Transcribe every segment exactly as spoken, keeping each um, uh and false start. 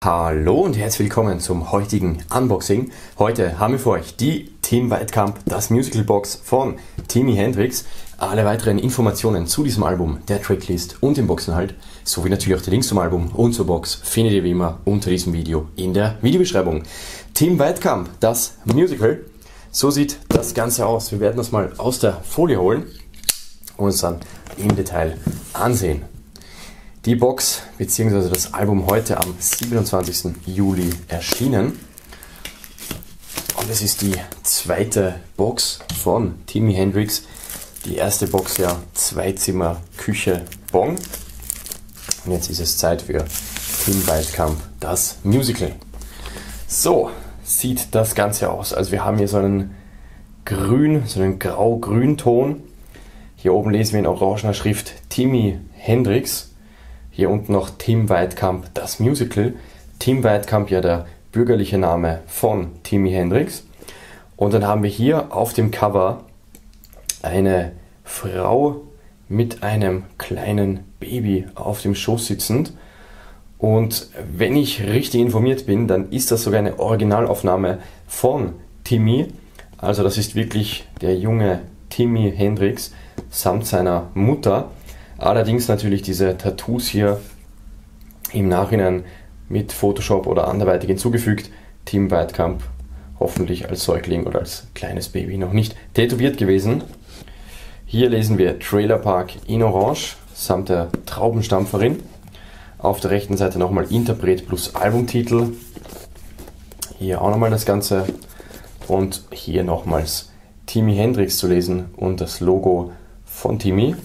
Hallo und herzlich willkommen zum heutigen Unboxing. Heute haben wir für euch die Tim Weidkamp, das Musical Box von Timi Hendrix. Alle weiteren Informationen zu diesem Album, der Tracklist und dem Boxinhalt, sowie natürlich auch die Links zum Album und zur Box findet ihr wie immer unter diesem Video in der Videobeschreibung. Tim Weidkamp, das Musical. So sieht das Ganze aus. Wir werden das mal aus der Folie holen und uns dann im Detail ansehen. Die Box bzw. das Album heute am siebenundzwanzigsten Juli erschienen. Und es ist die zweite Box von Timi Hendrix. Die erste Box ja Zweizimmer Küche Bon. Und jetzt ist es Zeit für Tim Weidkamp, das Musical. So sieht das Ganze aus. Also wir haben hier so einen grün, so einen grau-grün Ton. Hier oben lesen wir in orangener Schrift Timi Hendrix. Hier unten noch Tim Weidkamp, das Musical. Tim Weidkamp, ja der bürgerliche Name von Timi Hendrix. Und dann haben wir hier auf dem Cover eine Frau mit einem kleinen Baby auf dem Schoß sitzend. Und wenn ich richtig informiert bin, dann ist das sogar eine Originalaufnahme von Timi. Also das ist wirklich der junge Timi Hendrix samt seiner Mutter. Allerdings natürlich diese Tattoos hier im Nachhinein mit Photoshop oder anderweitig hinzugefügt. Tim Weidkamp hoffentlich als Säugling oder als kleines Baby noch nicht tätowiert gewesen. Hier lesen wir Trailer Park in Orange samt der Traubenstampferin. Auf der rechten Seite nochmal Interpret plus Albumtitel. Hier auch nochmal das Ganze. Und hier nochmals Timi Hendrix zu lesen und das Logo von Timi.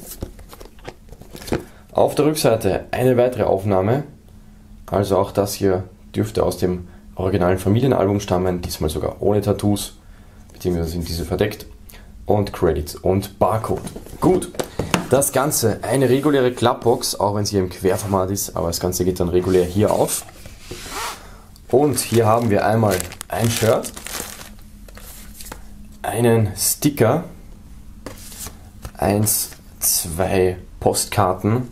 Auf der Rückseite eine weitere Aufnahme, also auch das hier dürfte aus dem originalen Familienalbum stammen, diesmal sogar ohne Tattoos, beziehungsweise sind diese verdeckt, und Credits und Barcode. Gut, das Ganze eine reguläre Klappbox, auch wenn es hier im Querformat ist, aber das Ganze geht dann regulär hier auf. Und hier haben wir einmal ein Shirt, einen Sticker, eins, zwei Postkarten,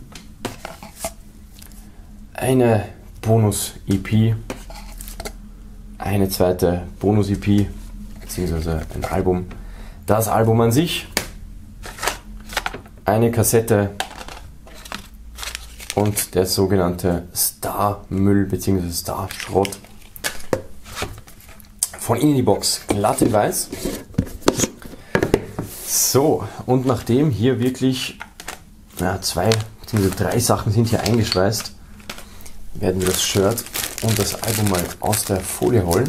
eine Bonus-E P, eine zweite Bonus-E P, beziehungsweise ein Album, das Album an sich, eine Kassette und der sogenannte Star-Müll bzw. Star-Schrott. Von innen die Box glatt in weiß. So, und nachdem hier wirklich ja, zwei bzw. drei Sachen sind hier eingeschweißt, werden wir das Shirt und das Album mal aus der Folie holen.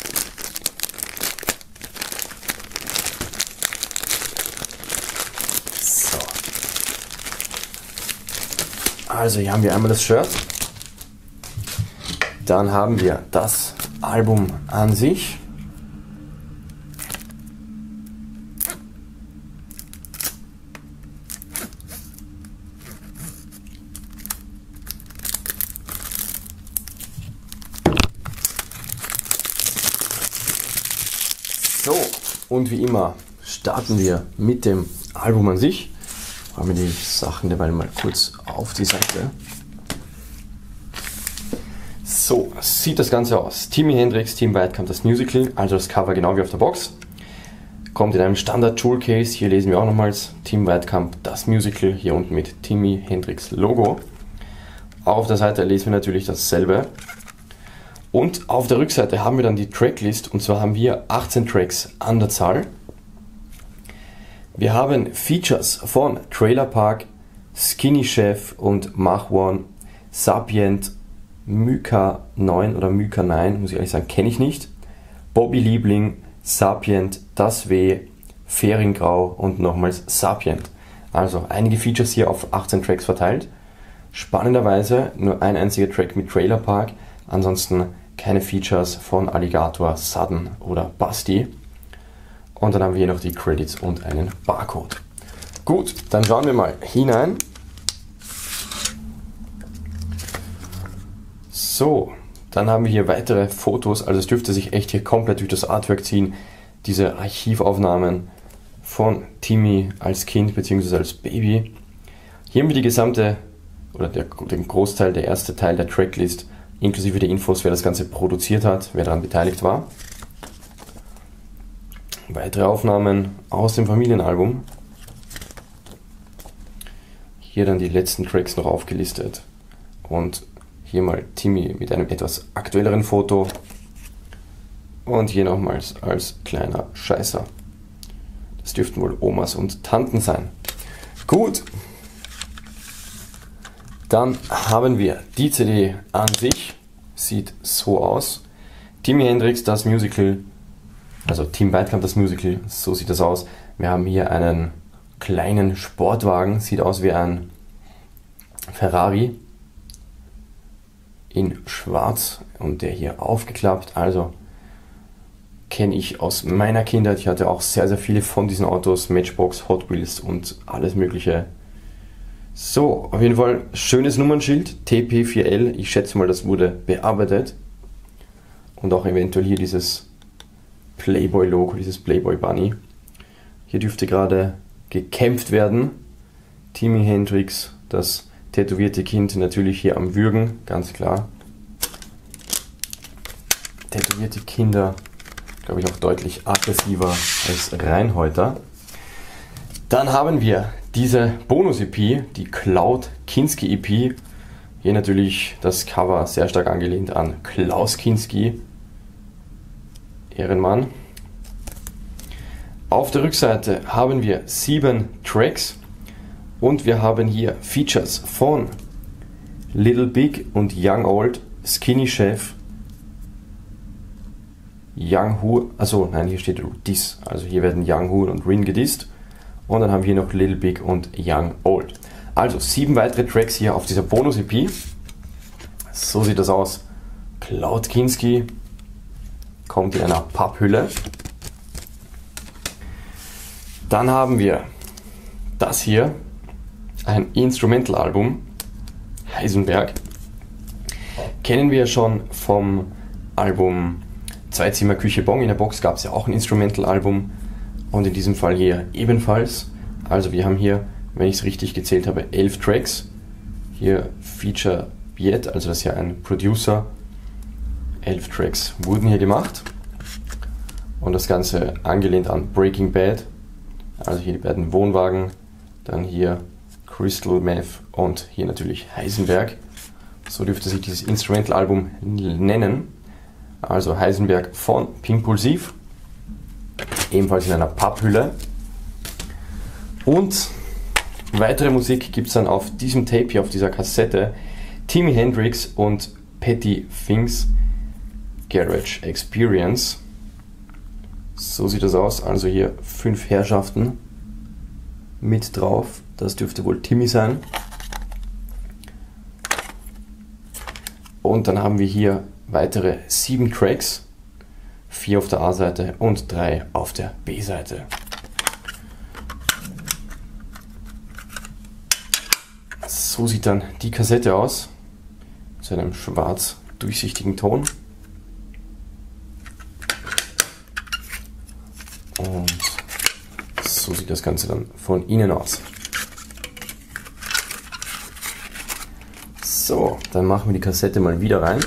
So. Also hier haben wir einmal das Shirt. Dann haben wir das Album an sich. So, und wie immer starten wir mit dem Album an sich. Haben wir die Sachen dabei mal kurz auf die Seite. So sieht das Ganze aus. Timi Hendrix, Tim Weidkamp, das Musical, also das Cover genau wie auf der Box. Kommt in einem Standard Jewel Case. Hier lesen wir auch nochmals Tim Weidkamp, das Musical, hier unten mit Timi Hendrix Logo. Auch auf der Seite lesen wir natürlich dasselbe. Und auf der Rückseite haben wir dann die Tracklist, und zwar haben wir achtzehn Tracks an der Zahl. Wir haben Features von Trailer Park, Skinny Chef und Mach One, Sapient, Myka neun oder Myka neun, muss ich ehrlich sagen, kenne ich nicht. Bobby Liebling, Sapient, Das W, Feringrau und nochmals Sapient. Also einige Features hier auf achtzehn Tracks verteilt. Spannenderweise nur ein einziger Track mit Trailer Park, ansonsten keine Features von Alligator, Sudden oder Basti. Und dann haben wir hier noch die Credits und einen Barcode. Gut, dann schauen wir mal hinein. So, dann haben wir hier weitere Fotos, also es dürfte sich echt hier komplett durch das Artwork ziehen. Diese Archivaufnahmen von Timi als Kind bzw. als Baby. Hier haben wir die gesamte, oder der, den Großteil, der erste Teil der Tracklist inklusive der Infos, wer das Ganze produziert hat, wer daran beteiligt war. Weitere Aufnahmen aus dem Familienalbum. Hier dann die letzten Tracks noch aufgelistet. Und hier mal Timmy mit einem etwas aktuelleren Foto. Und hier nochmals als kleiner Scheißer. Das dürften wohl Omas und Tanten sein. Gut. Dann haben wir die C D an sich. Sieht so aus. Timmy Hendrix, das Musical. Also Tim Weidkamp, das Musical. So sieht das aus. Wir haben hier einen kleinen Sportwagen. Sieht aus wie ein Ferrari. In schwarz. Und der hier aufgeklappt. Also kenne ich aus meiner Kindheit. Ich hatte auch sehr, sehr viele von diesen Autos. Matchbox, Hot Wheels und alles mögliche. So, auf jeden Fall schönes Nummernschild. T P vier L. Ich schätze mal, das wurde bearbeitet. Und auch eventuell hier dieses Playboy-Logo, dieses Playboy Bunny. Hier dürfte gerade gekämpft werden. Timmy Hendrix, das tätowierte Kind, natürlich hier am Würgen, ganz klar. Tätowierte Kinder, glaube ich, auch deutlich aggressiver als Reinhäuter. Dann haben wir diese Bonus-E P, die Cloud Kinski-E P. Hier natürlich das Cover sehr stark angelehnt an Klaus Kinski. Ehrenmann. Auf der Rückseite haben wir sieben Tracks und wir haben hier Features von Little Big und Young Old, Skinny Chef, Young Hu, also nein, hier steht Diss, also hier werden Young Hu und Rin gedisst und dann haben wir hier noch Little Big und Young Old. Also sieben weitere Tracks hier auf dieser Bonus-E P. So sieht das aus. Cloud Kinski kommt in einer Papphülle. Dann haben wir das hier, ein Instrumental-Album, Heisenberg. Kennen wir schon vom Album Zwei Zimmer Küche Bong. In der Box gab es ja auch ein Instrumental-Album und in diesem Fall hier ebenfalls. Also wir haben hier, wenn ich es richtig gezählt habe, elf Tracks. Hier Feature Yet, also das ist ja ein Producer. Elf Tracks wurden hier gemacht und das Ganze angelehnt an Breaking Bad. Also hier die beiden Wohnwagen, dann hier Crystal Meth und hier natürlich Heisenberg. So dürfte sich dieses Instrumental-Album nennen. Also Heisenberg von Pinkpulsiv, ebenfalls in einer Papphülle. Und weitere Musik gibt es dann auf diesem Tape hier, auf dieser Kassette. Timmy Hendrix und Patty Finks Garage Experience. So sieht das aus. Also hier fünf Herrschaften mit drauf. Das dürfte wohl Timmy sein. Und dann haben wir hier weitere sieben Tracks. Vier auf der A-Seite und drei auf der B-Seite. So sieht dann die Kassette aus. Zu einem schwarz durchsichtigen Ton. Und so sieht das Ganze dann von innen aus. So, dann machen wir die Kassette mal wieder rein.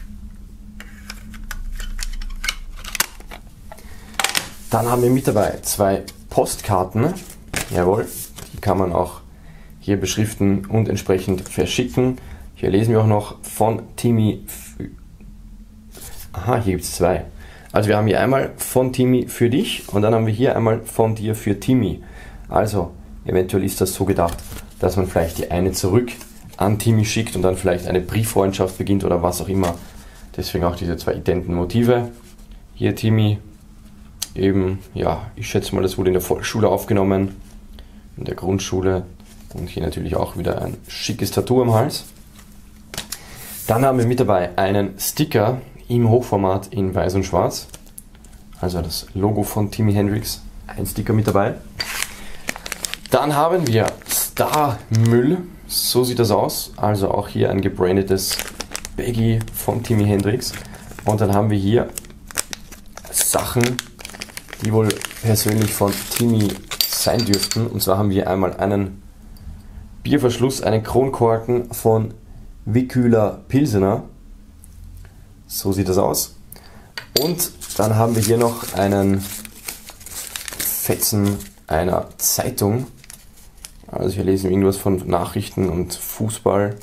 Dann haben wir mit dabei zwei Postkarten. Jawohl, die kann man auch hier beschriften und entsprechend verschicken. Hier lesen wir auch noch von Timmy. Aha, hier gibt es zwei. Also wir haben hier einmal von Timmy für dich und dann haben wir hier einmal von dir für Timmy. Also eventuell ist das so gedacht, dass man vielleicht die eine zurück an Timmy schickt und dann vielleicht eine Brieffreundschaft beginnt oder was auch immer. Deswegen auch diese zwei identen Motive. Hier Timmy, eben, ja, ich schätze mal, das wurde in der Volksschule aufgenommen, in der Grundschule. Und hier natürlich auch wieder ein schickes Tattoo am Hals. Dann haben wir mit dabei einen Sticker im Hochformat in weiß und schwarz. Also das Logo von Timmy Hendrix, ein Sticker mit dabei. Dann haben wir Star-Müll, so sieht das aus. Also auch hier ein gebrandetes Baggy von Timmy Hendrix. Und dann haben wir hier Sachen, die wohl persönlich von Timmy sein dürften. Und zwar haben wir einmal einen Bierverschluss, einen Kronkorken von Wickhüler Pilsener. So sieht das aus. Und dann haben wir hier noch einen Fetzen einer Zeitung. Also hier lesen wir irgendwas von Nachrichten und Fußball.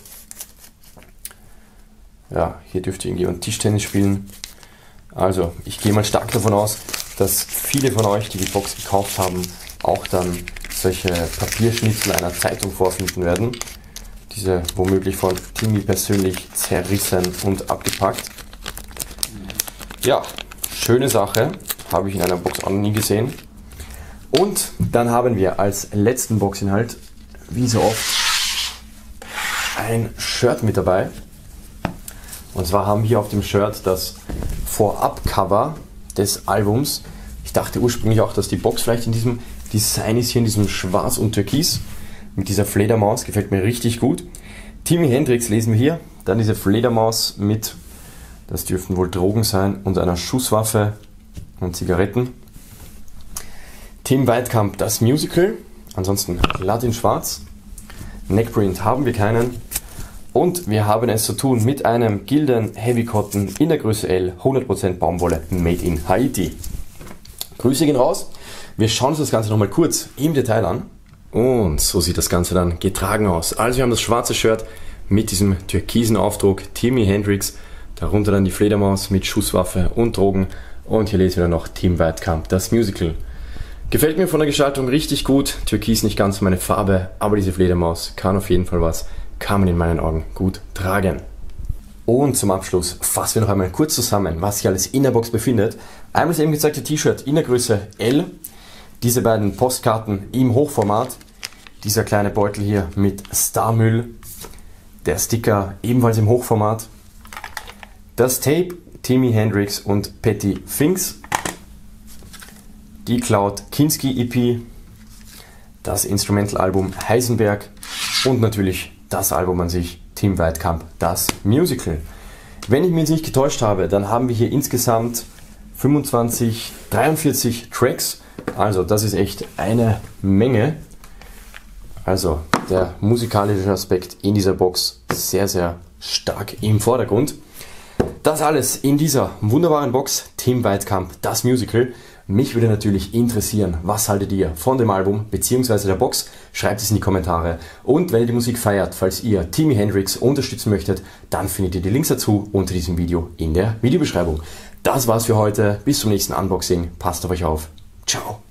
Ja, hier dürfte irgendjemand Tischtennis spielen. Also ich gehe mal stark davon aus, dass viele von euch, die die Box gekauft haben, auch dann solche Papierschnitzel einer Zeitung vorfinden werden. Diese womöglich von Timmy persönlich zerrissen und abgepackt. Ja, schöne Sache, habe ich in einer Box auch noch nie gesehen. Und dann haben wir als letzten Boxinhalt, wie so oft, ein Shirt mit dabei. Und zwar haben wir auf dem Shirt das Vorab-Cover des Albums. Ich dachte ursprünglich auch, dass die Box vielleicht in diesem Design ist, hier in diesem Schwarz und Türkis. Mit dieser Fledermaus, gefällt mir richtig gut. Timmy Hendrix lesen wir hier. Dann diese Fledermaus mit, das dürften wohl Drogen sein, und einer Schusswaffe und Zigaretten. Tim Weidkamp, das Musical. Ansonsten glatt in Schwarz. Neckprint haben wir keinen. Und wir haben es zu tun mit einem Gildan Heavy Cotton in der Größe L, hundert Prozent Baumwolle, made in Haiti. Grüße gehen raus. Wir schauen uns das Ganze nochmal kurz im Detail an. Und so sieht das Ganze dann getragen aus. Also wir haben das schwarze Shirt mit diesem türkisen Aufdruck, Timmy Hendrix. Darunter dann die Fledermaus mit Schusswaffe und Drogen. Und hier lesen wir dann noch Tim Weidkamp, das Musical. Gefällt mir von der Gestaltung richtig gut. Türkis nicht ganz meine Farbe, aber diese Fledermaus kann auf jeden Fall was. Kann man in meinen Augen gut tragen. Und zum Abschluss fassen wir noch einmal kurz zusammen, was sich alles in der Box befindet. Einmal das eben gezeigte T-Shirt in der Größe L. Diese beiden Postkarten im Hochformat. Dieser kleine Beutel hier mit Starmüll. Der Sticker ebenfalls im Hochformat. Das Tape Timmy Hendrix und Patty Finks. Die Cloud Kinski E P. Das Instrumental-Album Heisenberg. Und natürlich das Album an sich, Tim Weidkamp, das Musical. Wenn ich mich jetzt nicht getäuscht habe, dann haben wir hier insgesamt fünfundzwanzig, dreiundvierzig Tracks. Also das ist echt eine Menge. Also der musikalische Aspekt in dieser Box sehr, sehr stark im Vordergrund. Das alles in dieser wunderbaren Box, Tim Weidkamp, das Musical. Mich würde natürlich interessieren, was haltet ihr von dem Album bzw. der Box? Schreibt es in die Kommentare. Und wenn ihr die Musik feiert, falls ihr Timmy Hendrix unterstützen möchtet, dann findet ihr die Links dazu unter diesem Video in der Videobeschreibung. Das war's für heute. Bis zum nächsten Unboxing. Passt auf euch auf. Ciao.